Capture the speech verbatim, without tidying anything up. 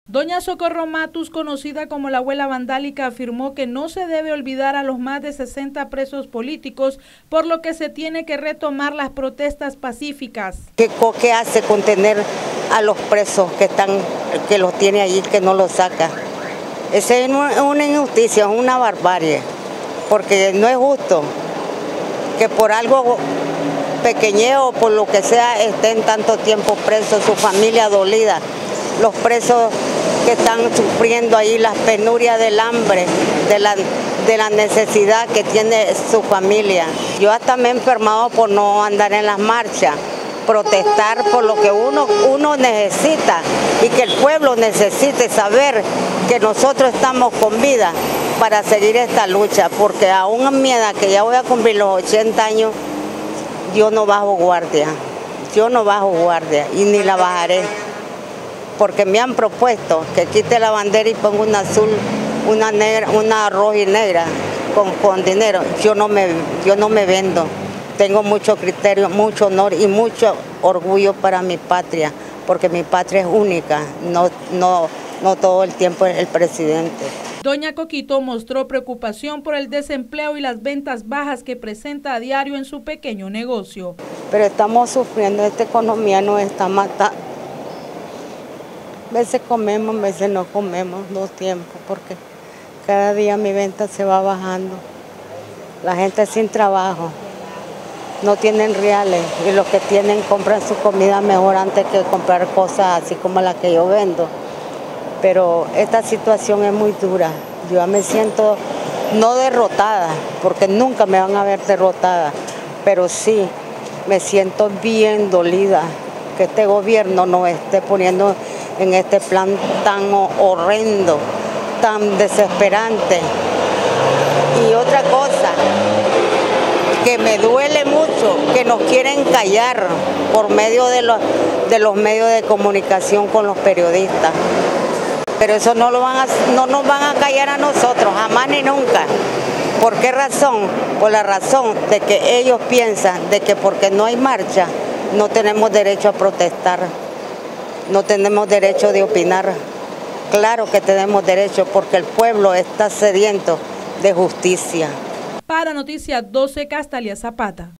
Doña Socorro Matus, conocida como la abuela vandálica, afirmó que no se debe olvidar a los más de sesenta presos políticos, por lo que se tiene que retomar las protestas pacíficas. ¿Qué, qué hace contener a los presos que están, que los tiene allí, que no los saca? Esa es una injusticia, es una barbarie, porque no es justo que por algo pequeñeo o por lo que sea estén tanto tiempo presos, su familia dolida, los presos que están sufriendo ahí las penurias del hambre, de la, de la necesidad que tiene su familia. Yo hasta me he enfermado por no andar en las marchas, protestar por lo que uno, uno necesita y que el pueblo necesite saber que nosotros estamos con vida para seguir esta lucha, porque aún a mi edad, que ya voy a cumplir los ochenta años, yo no bajo guardia, yo no bajo guardia y ni la bajaré. Porque me han propuesto que quite la bandera y ponga una azul, una negra, una roja y negra con, con dinero. Yo no me, yo no me vendo. Tengo mucho criterio, mucho honor y mucho orgullo para mi patria, porque mi patria es única, no, no, no todo el tiempo el presidente. Doña Coquito mostró preocupación por el desempleo y las ventas bajas que presenta a diario en su pequeño negocio. Pero estamos sufriendo, esta economía nos está matando. A veces comemos, a veces no comemos, dos tiempos, porque cada día mi venta se va bajando. La gente sin trabajo, no tienen reales y los que tienen compran su comida mejor antes que comprar cosas así como las que yo vendo. Pero esta situación es muy dura. Yo ya me siento no derrotada, porque nunca me van a ver derrotada, pero sí me siento bien dolida que este gobierno nos esté poniendo en este plan tan horrendo, tan desesperante. Y otra cosa que me duele mucho, que nos quieren callar por medio de los, de los medios de comunicación con los periodistas. Pero eso no, lo van a, no nos van a callar a nosotros, jamás ni nunca. ¿Por qué razón? Por la razón de que ellos piensan de que porque no hay marcha, no tenemos derecho a protestar. No tenemos derecho de opinar. Claro que tenemos derecho porque el pueblo está sediento de justicia. Para Noticias doce, Castalia Zapata.